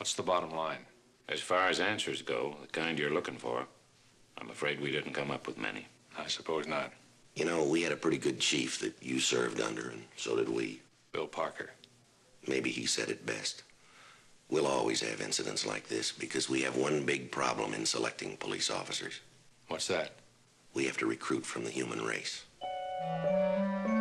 What's the bottom line? As far as answers go, the kind you're looking for, I'm afraid we didn't come up with many. I suppose not. You know, we had a pretty good chief that you served under, and so did we. Bill Parker. Maybe he said it best. We'll always have incidents like this because we have one big problem in selecting police officers. What's that? We have to recruit from the human race.